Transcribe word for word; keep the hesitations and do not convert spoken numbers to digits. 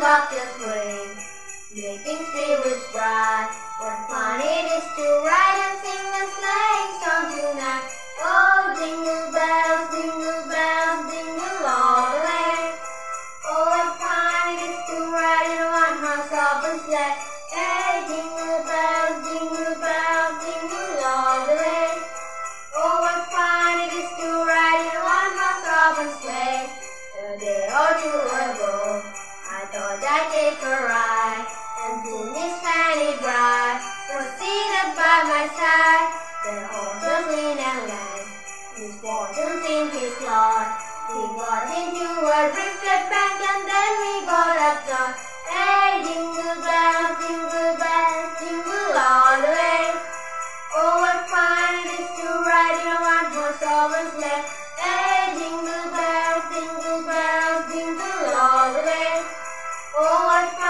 of the spring, making spirits bright. What fun it is to ride and sing a sleighing song tonight. Oh, jingle bells, jingle bells, jingle all the way. Oh, what fun it is to ride in a one-horse open sleigh. Hey, jingle bells, jingle bells, jingle all the way. Oh, what fun it is to ride in a one-horse open sleigh. A day or two ago, I thought I'd take a ride, and soon Miss Fanny Bride was seated by my side. The horse was lean and lank, his fortunes in his claw. We got into a drifted bank, and then we got upside. Hey, jingle bells, jingle bells, jingle all the way. Oh, what fun it is to ride in a one-horse open sleigh. Hey, jingle bells, jingle bells, jingle all the way. Oh, what fun